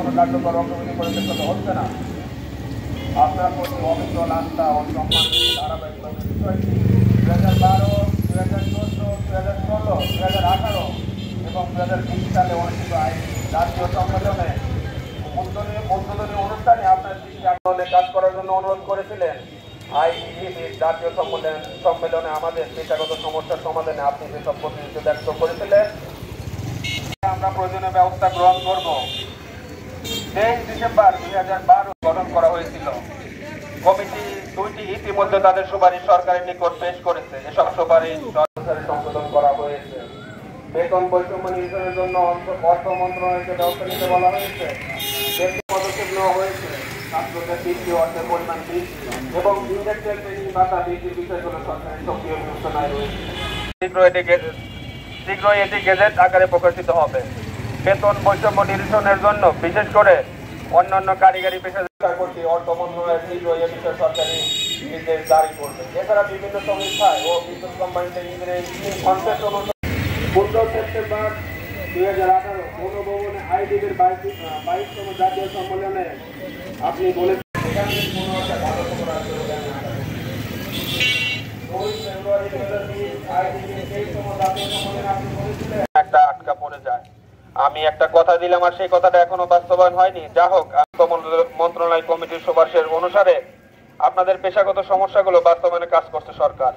কোনো কার্যকর অগ্রগতি পরিচালিত হচ্ছে না। আপনার প্রতি অবিচল আস্থা ও সম্মান ধারাবাহিকভাবে বিষয়টি 2012, 2014, 2016, 2018 এবং 2020 সালে অনুষ্ঠিত জাতীয় সম্মেলনে উদ্বোধনী অনুষ্ঠানে আপনার দৃষ্টি আকর্ষণে কাজ করার জন্য অনুরোধ করেছিলেন। আইডিবির জাতীয় সম্মেলনে আমাদের পেশাগত সমস্যার সমাধানে আপনি যেসব প্রতিনিধিত্ব ব্যক্ত করেছিলেন আমরা প্রয়োজনীয় ব্যবস্থা গ্রহণ করব। 23 ডিসেম্বর 2012 গঠন করা হয়েছিল। কমিটি 2টি ইতিমধ্যে তাদের সুপারিশ সরকারের নিকট পেশ করেছে। এসব সুপারিশ সংশোধন করা হয়েছে। বেতন বৈষম্য নিরসনের জন্য অর্থ মন্ত্রণালয়কে ব্যবস্থা নিতে বলা হয়েছে। পদক্ষেপ নেওয়া হয়েছে। ছাত্রদের বৃত্তি অর্থের পরিমাণ বৃদ্ধি এবং ইন্ডাস্ট্রিয়াল ট্রেনিং ভাতা বৃদ্ধির বিষয়গুলো সরকারের সক্রিয় বিবেচনায় রয়েছে। শীঘ্রই এটি গেজেট আকারে প্রকাশিত হবে। বেতন বৈষম্য নিরসনের জন্য বিশেষ করে অন্যান্য কারিগরি পেশাদার কর্তৃক অর্থ মন্ত্রণালয় শীঘ্রই এ বিষয়ে সরকারি নির্দেশ জারি করবে। এছাড়া বিভিন্ন সংস্থায় ও বিদ্যুৎ কোম্পানিতে ইঞ্জিনিয়ারিং কনসেপ্ট অনুসারে 15 সেপ্টেম্বর 2018 গণভবনে আইডিবির 22তম জাতীয় সম্মেলনে আপনি বলেছেন একটা আটকা পড়ে যায়। আমি একটা কথা দিলাম আর সেই কথাটা এখনো বাস্তবায়ন হয়নি। যা হোক, মন্ত্রণালয় কমিটির সুপারিশের অনুসারে আপনাদের পেশাগত সমস্যাগুলো বাস্তবায়নে কাজ করছে সরকার।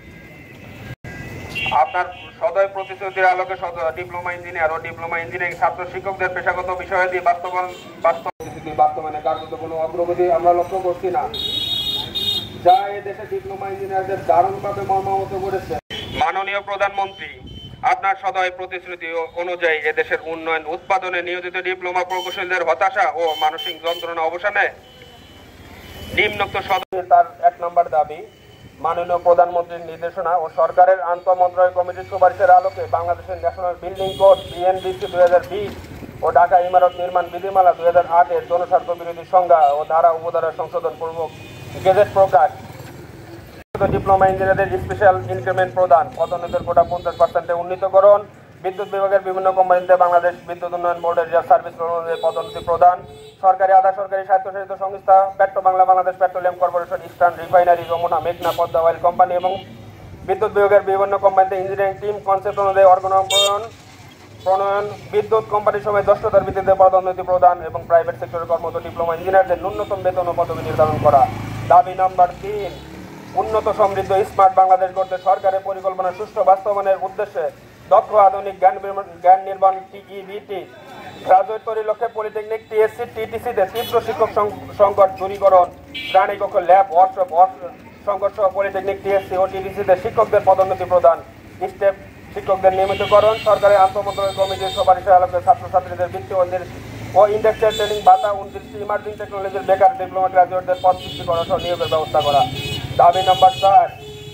আপনার সদয় প্রতিশ্রুতির আলোকে ডিপ্লোমা ইঞ্জিনিয়ার ও ডিপ্লোমা ইঞ্জিনিয়ারিং ছাত্র শিক্ষকদের পেশাগত বিষয়াদি বাস্তবায়নে কার্যত কোনো অগ্রগতি আমরা লক্ষ্য করছি না, যা এদেশে ডিপ্লোমা ইঞ্জিনিয়ারদের দারুণভাবে মর্মাহত করেছে। মাননীয় প্রধানমন্ত্রী, আপনার সদয় প্রতিশ্রুতি অনুযায়ী এদেশের উন্নয়ন উৎপাদনে নিয়োজিত ডিপ্লোমা প্রকৌশলীদের হতাশা ও মানসিক যন্ত্রণা অবসানে নিম্নোক্ত তার 1 নম্বর দাবি, মাননীয় প্রধানমন্ত্রীর নির্দেশনা ও সরকারের আন্তঃমন্ত্রণালয় কমিটির সুপারিশের আলোকে বাংলাদেশের ন্যাশনাল বিল্ডিং কোড BNBC 2020 ও ঢাকা ইমারত নির্মাণ বিধিমালা 2008 এর জনস্বার্থ বিরোধী সংজ্ঞা ও ধারা উপধারা সংশোধন পূর্বক গেজেট প্রকাশ, ডিপ্লোমা ইঞ্জিনিয়ারদের স্পেশাল ইনক্রিমেন্ট প্রদান, পদোন্নতির কোটা 50% উন্নীতকরণ, বিদ্যুৎ বিভাগের বিভিন্ন কোম্পানিতে বাংলাদেশ বিদ্যুৎ উন্নয়ন বোর্ডের রিজার্ভ সার্ভিস পদোন্নতি প্রদান, সরকারি আধা সরকারি স্বায়ত্তশাসিত সংস্থা Petrobangla, Bangladesh petroleum corporation, eastern refinery, Jamuna, মেঘনা, পদ্মা অয়েল কোম্পানি এবং বিদ্যুৎ বিভাগের বিভিন্ন কোম্পানিতে ইঞ্জিনিয়ারিং টিম কনসেপ্ট অনুযায়ী প্রণয়ন, বিদ্যুৎ কোম্পানি সময় দক্ষতার ভিত্তিতে পদোন্নতি প্রদান এবং প্রাইভেট সেক্টরে কর্মরত ডিপ্লোমা ইঞ্জিনিয়ারদের ন্যূনতম বেতন ও পদবি নির্ধারণ করা। দাবি নম্বর 3, উন্নত সমৃদ্ধ স্মার্ট বাংলাদেশ গড়তে সরকারের পরিকল্পনা সুষ্ঠু বাস্তবায়নের উদ্দেশ্যে দক্ষ আধুনিক জ্ঞান নির্মাণ TEBT গ্রাজুয়েট তৈরির লক্ষ্যে পলিটেকনিক TSC TTC-তে তীব্র শিক্ষক সংকট দূরীকরণ, শ্রেণীকক্ষ, ল্যাব, ওয়ার্কশপ সংকট সহ পলিটেকনিক TSC ও TTC-তে শিক্ষকদের পদোন্নতি প্রদান, স্টেপ শিক্ষকদের নিয়মিতকরণ, সরকারের আন্তঃমন্ত্রণালয় কমিটির সুপারিশের আলোকে ছাত্রছাত্রীদের বৃত্তি ও ইন্ডাস্ট্রিয়াল ট্রেনিং ভাতা, 29টি ইমার্জিং টেকনোলজির বেকার ডিপ্লোমা গ্রাজুয়েটদের পদ সৃষ্টি করা সহ নিয়োগের ব্যবস্থা করা। দাবি নম্বর 4,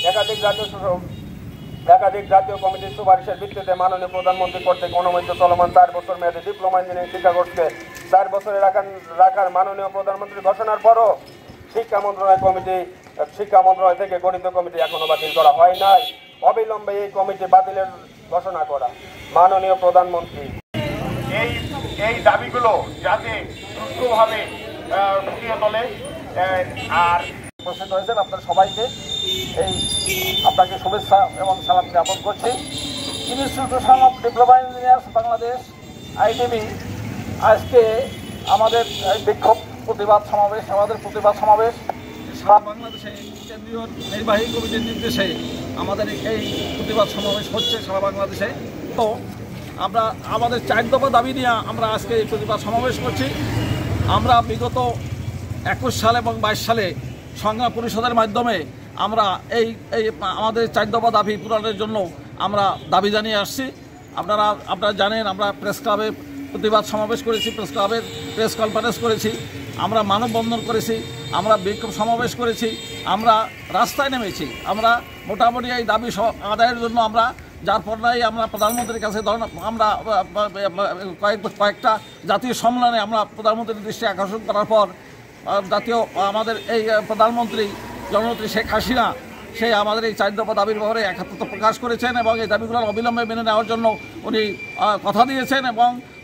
একাধিক জাতীয় কমিটির সুপারিশের ভিত্তিতে মাননীয় প্রধানমন্ত্রী কর্তৃক অনুমোদিত চলমান 4 বছর মেয়াদী ডিপ্লোমা ইঞ্জিনিয়ারিং শিক্ষাকোর্সকে 4 বছরে রাখার মাননীয় প্রধানমন্ত্রী ঘোষণার পরও শিক্ষা মন্ত্রণালয় থেকে গঠিত কমিটি এখনো বাতিল করা হয় নাই। অবিলম্বে এই কমিটি বাতিলের ঘোষণা করা। মাননীয় প্রধানমন্ত্রী, এই দাবিগুলো যাতে দ্রুতভাবে ফুটিয়ে তোলে আর উপস্থিত হয়েছেন আপনার সবাইকে আপনাকে শুভেচ্ছা এবং সালাম জ্ঞাপন করছি। Institution of diploma engineers Bangladesh IDB আজকে আমাদের বিক্ষোভ প্রতিবাদ সমাবেশ সারা বাংলাদেশে কেন্দ্রীয় নির্বাহী কমিটির নির্দেশে আমাদের এই প্রতিবাদ সমাবেশ হচ্ছে সারা বাংলাদেশে। তো আমরা আমাদের 4 দফা দাবি নিয়ে আমরা আজকে এই প্রতিবাদ সমাবেশ করছি। আমরা বিগত 21 সাল এবং 22 সালে সংগ্রাম পরিষদের মাধ্যমে আমরা এই আমাদের 4 দফা দাবি পূরণের জন্য আমরা দাবি জানিয়ে আসছি। আপনারা জানেন আমরা প্রেস ক্লাবে প্রতিবাদ সমাবেশ করেছি, প্রেস ক্লাবের প্রেস কনফারেন্স করেছি, আমরা মানববন্ধন করেছি, আমরা বিক্ষোভ সমাবেশ করেছি, আমরা রাস্তায় নেমেছি। আমরা মোটামুটি এই দাবি আদায়ের জন্য আমরা যার পর্যায়ে আমরা প্রধানমন্ত্রীর কাছে আমরা কয়েকটা জাতীয় সম্মেলনে আমরা প্রধানমন্ত্রীর দৃষ্টি আকর্ষণ করার পর আমাদের এই প্রধানমন্ত্রী জননেত্রী শেখ হাসিনা সে আমাদের এই 4 দফা দাবির ব্যাপারে একাত্মতা প্রকাশ করেছেন এবং এই দাবিগুলোর অবিলম্বে মেনে নেওয়ার জন্য উনি কথা দিয়েছেন এবং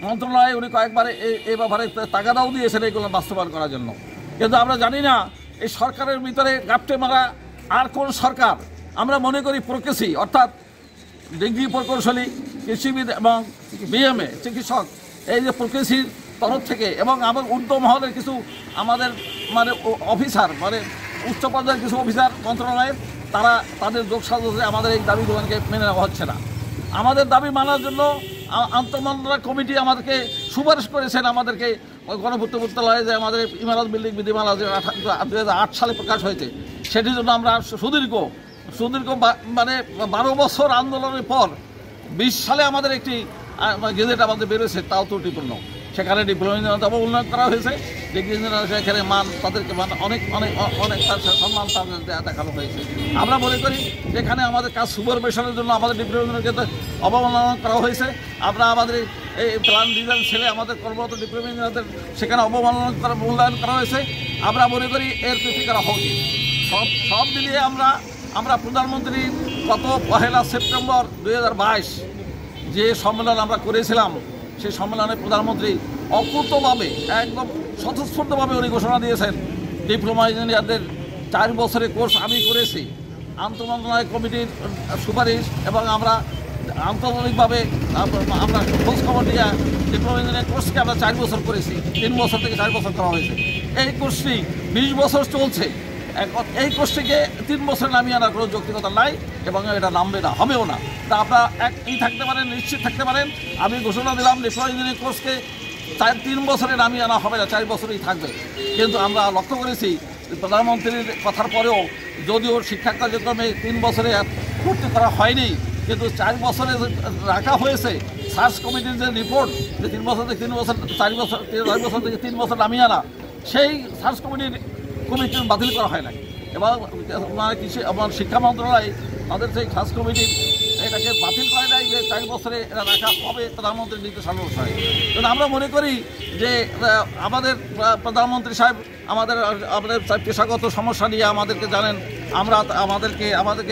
মন্ত্রণালয়ে উনি কয়েকবার এই ব্যাপারে তাগাদাও দিয়েছেন এগুলো বাস্তবায়ন করার জন্য। কিন্তু আমরা জানি না এই সরকারের ভিতরে গাপটে মারা আর কোন সরকার। আমরা মনে করি প্রোকেসি অর্থাৎ ডিগ্রি প্রকৌশলী, কৃষিবিদ এবং বিএমএ চিকিৎসক, এই যে প্রোকেসির তরফ থেকে এবং আমার ঊর্ধ্ব মহলের কিছু আমাদের মানে অফিসার মানে উচ্চ পর্যায়ের কিছু অফিসার মন্ত্রণালয়ের তারা তাদের যোগ সাজসে আমাদের এই দাবিগুলোকে মেনে নেওয়া হচ্ছে না। আমাদের দাবি মানার জন্য আন্তঃমন্ত্রণালয় কমিটি আমাদেরকে সুপারিশ করেছেন আমাদেরকে গণপূর্ত মন্ত্রণালয়ে যে আমাদের ইমারত বিল্ডিং বিধিমালা যে 2008 সালে প্রকাশ হয়েছে সেটির জন্য আমরা সুদীর্ঘ মানে 12 বছর আন্দোলনের পর 20 সালে আমাদের একটি গেজেট আমাদের বেরোয়েছে, তাও ত্রুটিপূর্ণ। সেখানে ডিপ্লোমা ইঞ্জিনিয়ার উন্নয়ন করা হয়েছে, ডিগ্রি ইঞ্জিনিয়ার সেখানে মান তাদেরকে অনেক অনেক অনেক সম্মান তাদের দেখানো হয়েছে। আমরা মনে করি যেখানে আমাদের কাজ সুপারভিশনের জন্য আমাদের ডিপ্লোমা ইঞ্জিনিয়ারকে অবমাননা করা হয়েছে, আমরা আমাদের এই প্ল্যান ডিজাইন ছেলে আমাদের কর্মরত ডিপ্লোমা ইঞ্জিনিয়ারদের সেখানে অবমাননা করা মূল্যায়ন করা হয়েছে। আমরা মনে করি এর প্রতিকার হওয়া উচিত। সব মিলিয়ে আমরা প্রধানমন্ত্রী গত 1 সেপ্টেম্বর 2022 যে সম্মেলন আমরা করেছিলাম সেই সম্মেলনে প্রধানমন্ত্রী অকুতভাবে একদম স্বতঃস্ফূর্তভাবে উনি ঘোষণা দিয়েছেন ডিপ্লোমা ইঞ্জিনিয়ারদের 4 বছরের কোর্স আমি করেছি। আন্তঃমন্ত্রণালয় কমিটির সুপারিশ এবং আমরা আন্তর্জাতিকভাবে আমরা খোঁজ খবর দিয়ে ডিপ্লোমা ইঞ্জিনিয়ার কোর্সকে আমরা 4 বছর করেছি, 3 বছর থেকে 4 বছর করা হয়েছে। এই কোর্সটি 20 বছর চলছে। এই কোর্সটিকে 3 বছর নামিয়ে আনার কোনো যৌক্তিকতা নাই এবং এটা নামবে না, হবেও না। তা আপনারা থাকতে পারেন, নিশ্চিত থাকতে পারেন। আমি ঘোষণা দিলাম ডিপ্লোমা ইঞ্জিনিয়ারিং কোর্সকে 3 বছরে নামিয়ে আনা হবে না, 4 বছরই থাকবে। কিন্তু আমরা লক্ষ্য করেছি প্রধানমন্ত্রীর কথার পরেও যদিও শিক্ষা কার্যক্রমে 3 বছরে ভর্তি করা হয়নি, কিন্তু 4 বছরে রাখা হয়েছে। সার্চ কমিটির যে রিপোর্ট যে 3 বছর থেকে 3 বছর 4 বছর থেকে 3 বছর নামিয়ে আনা, সেই সার্চ কমিটির বাতিল করা হয় না। এবং আমার শিক্ষা মন্ত্রণালয় তাদের সেই খাস কমিটি এটাকে বাতিল করে নাই যে 4 বছরে এটা রাখা হবে প্রধানমন্ত্রীর নির্দেশনা অনুসারে। কিন্তু আমরা মনে করি যে আমাদের প্রধানমন্ত্রী সাহেব আমাদের পেশাগত সমস্যা নিয়ে আমাদেরকে জানেন, আমাদেরকে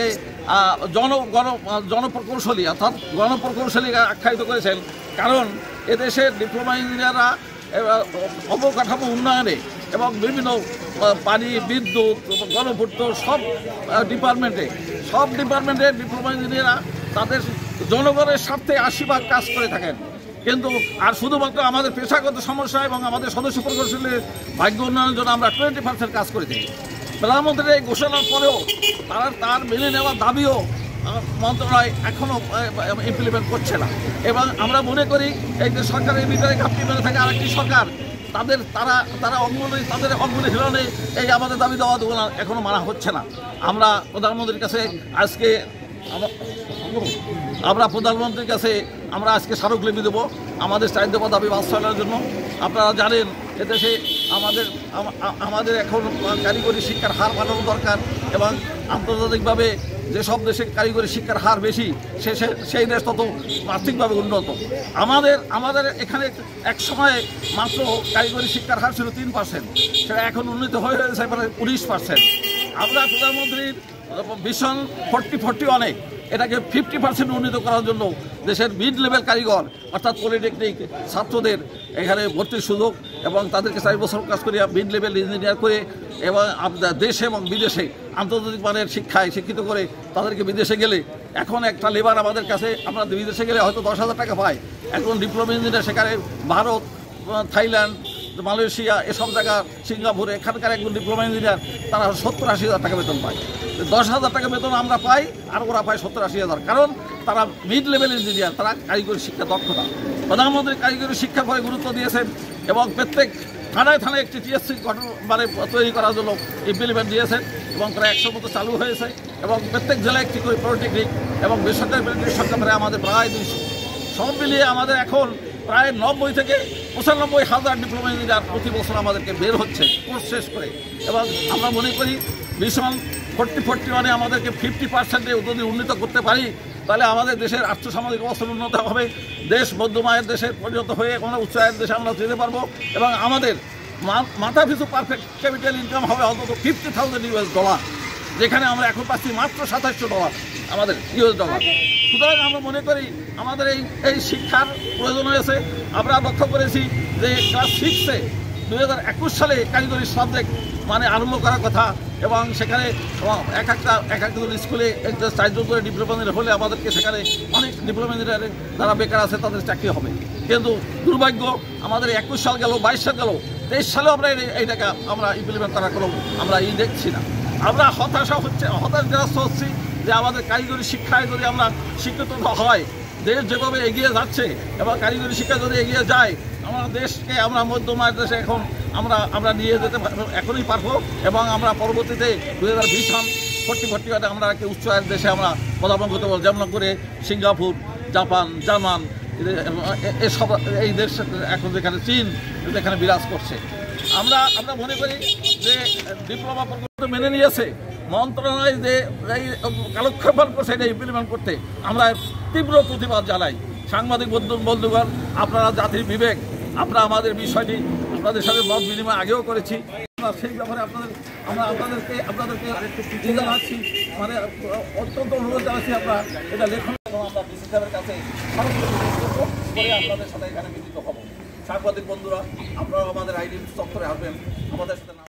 জনপ্রকৌশলী অর্থাৎ গণপ্রকৌশলী আখ্যায়িত করেছেন। কারণ এদেশের ডিপ্লোমা ইঞ্জিনিয়াররা অবকাঠামো উন্নয়নে এবং বিভিন্ন পানি, বিদ্যুৎ, গণপূর্ত সব ডিপার্টমেন্টে ডিপ্লোমা ইঞ্জিনিয়াররা তাদের জনগণের স্বার্থে 80% কাজ করে থাকেন। কিন্তু আর শুধুমাত্র আমাদের পেশাগত সমস্যা এবং আমাদের সদস্য প্রকৌশলীর ভাগ্য উন্নয়নের জন্য আমরা 20% কাজ করে থাকি। প্রধানমন্ত্রীর এই ঘোষণার পরেও তার মেনে নেওয়ার দাবিও মন্ত্রণালয় এখনও ইমপ্লিমেন্ট করছে না। এবং আমরা মনে করি এই যে সরকারের ভিতরে ঘাপটি মেরে থাকে আরেকটি সরকার, তাদের অঙ্গুলি হিলনে এই আমাদের দাবি দেওয়াগুলো এখনও মানা হচ্ছে না। আমরা প্রধানমন্ত্রীর কাছে আজকে স্মারকলিপি দেবো আমাদের চাহিদা দাবি বাস্তবায়নের জন্য। আপনারা জানেন এদেশে আমাদের এখন কারিগরি শিক্ষার হার বাড়ানো দরকার এবং আন্তর্জাতিকভাবে যেসব দেশে কারিগরি শিক্ষার হার বেশি সেই দেশ তত আর্থিকভাবে উন্নত। আমাদের এখানে এক সময়ে মাত্র কারিগরি শিক্ষার হার ছিল 3%, সেটা এখন উন্নীত হয়ে হয়েছে প্রায় 19%। আমরা প্রধানমন্ত্রীর ভিশন 40-40 অনেক, এটাকে 50% উন্নীত করার জন্য দেশের মিড লেভেল কারিগর অর্থাৎ পলিটেকনিক ছাত্রদের এখানে ভর্তির সুযোগ এবং তাদেরকে 4 বছর কাজ করে মিড লেভেল ইঞ্জিনিয়ার করে এবং দেশে এবং বিদেশে আন্তর্জাতিক মানের শিক্ষায় শিক্ষিত করে তাদেরকে বিদেশে গেলে এখন একটা লেবার আমাদের কাছে আমরা বিদেশে গেলে হয়তো 10,000 টাকা পাই। এখন ডিপ্লোমা ইঞ্জিনিয়ার সেখানে ভারত, থাইল্যান্ড, মালয়েশিয়া এসব জায়গা, সিঙ্গাপুরে এখানকার একজন ডিপ্লোমা ইঞ্জিনিয়ার তারা 70-80,000 টাকা বেতন পায়। 10,000 টাকা বেতন আমরা পাই আর ওরা পায় 70-80,000, কারণ তারা মিড লেভেল ইঞ্জিনিয়ার, তারা কারিগরি শিক্ষা দক্ষতা। প্রধানমন্ত্রী কারিগরি শিক্ষার পরে গুরুত্ব দিয়েছেন এবং প্রত্যেক থানায় একটি টিএসসি তৈরি করার জন্য ইমপ্লিমেন্ট দিয়েছেন এবং প্রায় 100 মতো চালু হয়েছে এবং প্রত্যেক জেলায় একটি করে পলিটেকনিক এবং বেসরকারি পলিটেকনিক সংখ্যা প্রায় আমাদের প্রায় 200। সব মিলিয়ে আমাদের এখন প্রায় 90 থেকে 95,000 ডিপ্লোমা ইঞ্জিনিয়ার প্রতি বছর আমাদেরকে বের হচ্ছে কোর্স শেষ করে। এবং আমরা মনে করি মিশন 40-40 মানে আমাদেরকে 50%-এ যদি উন্নীত করতে পারি তাহলে আমাদের দেশের আর্থসামাজিক অবস্থা উন্নত হবে, দেশ মধ্যমায়ের দেশের পরিণত হয়ে কোনো উচ্চায়ের দেশে আমরা যেতে পারবো এবং আমাদের মাথা পিছু পারফেক্ট ক্যাপিটাল ইনকাম হবে অন্তত $50,000, যেখানে আমরা এখন পাচ্ছি মাত্র $2700 আমাদের US ডলার। সুতরাং আমরা মনে করি আমাদের এই শিক্ষার প্রয়োজন হয়েছে। আমরা লক্ষ্য করেছি যে ক্লাস 6-এ 2021 সালে কারিগরি সাবজেক্ট মানে আরম্ভ করার কথা, এবং সেখানে এক একটা স্কুলে 4 জন করে ডিপ্লোমা ইঞ্জিনিয়ার হলে আমাদেরকে সেখানে অনেক ডিপ্লোমা ইঞ্জিনিয়ারের যারা বেকার আছে তাদের চাকরি হবে। কিন্তু দুর্ভাগ্য আমাদের 21 সাল গেল, 22 সাল গেল, 23 সালেও আমরা এইটাকে আমরা ইমপ্লিমেন্ট করার কোনো আমরা দেখছি না। আমরা হতাশগ্রস্ত হচ্ছি যে আমাদের কারিগরি শিক্ষায় যদি আমরা শিক্ষিত হয়, দেশ যেভাবে এগিয়ে যাচ্ছে এবং কারিগরি শিক্ষা যদি এগিয়ে যায়, আমরা দেশকে আমরা মধ্যমায়ের দেশে এখন আমরা নিয়ে যেতে এখনই পারবো, এবং আমরা পরবর্তীতে 2020 সন 40 আমরা একটি উচ্চ আয়ের দেশে আমরা পদার্পণ করতে পারবো, যেমন করে সিঙ্গাপুর, জাপান, জার্মান এসব এই দেশ এখন যেখানে চীন যেখানে বিরাজ করছে। আমরা মনে করি যে ডিপ্লোমা প্রকল্প মেনে নিয়েছে, মন্ত্রণালয় যে এই কালক্ষেপণ করছে এটা ইমপ্লিমেন্ট করতে আমরা তীব্র প্রতিবাদ জানাই। সাংবাদিক বন্ধুগণ, আপনারা জাতির বিবেক, আমরা আমাদের বিষয়টি আপনাদের সাথে মত বিনিময় আগেও করেছি। সেই ব্যাপারে আপনাদেরকে জানাচ্ছি, মানে অত্যন্ত অনুরোধ জানাচ্ছি আপনারা এটা লেখুন, এবং আমরা ডিসি সাহেবের কাছে আপনাদের সাথে এখানে মিলিত হব। সাংবাদিক বন্ধুরা, আপনারা আমাদের আইডি দপ্তরে আসবেন, আমাদের সাথে